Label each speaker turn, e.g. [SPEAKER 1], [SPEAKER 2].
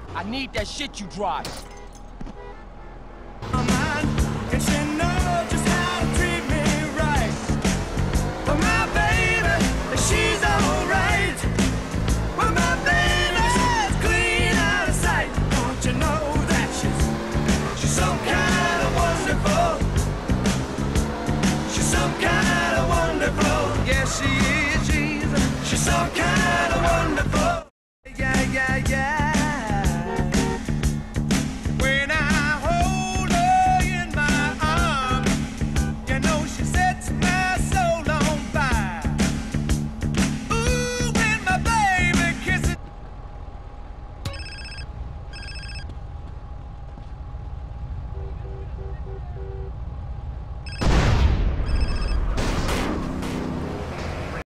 [SPEAKER 1] I need that shit you drive.
[SPEAKER 2] And she knows just how to treat me right. But my baby, she's alright. But my baby's clean out of sight. Don't you know that she's some kind of wonderful? She's some kind of wonderful. Yes, she is. She's some kind